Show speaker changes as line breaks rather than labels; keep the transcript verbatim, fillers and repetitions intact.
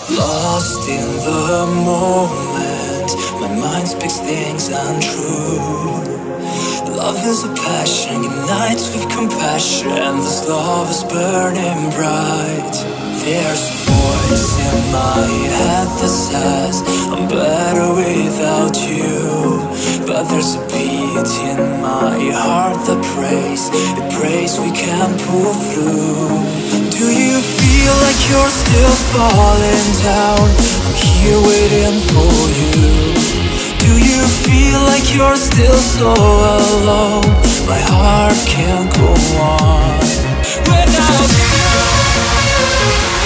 Lost in the moment, my mind speaks things untrue. Love is a passion, unites with compassion. This love is burning bright. There's a voice in my head that says I'm better without you. But there's a beat in my heart that prays, it prays we can pull through. Do you feel like you're still falling down? I'm here waiting for you. Do you feel like you're still so alone? My heart can't go on without you.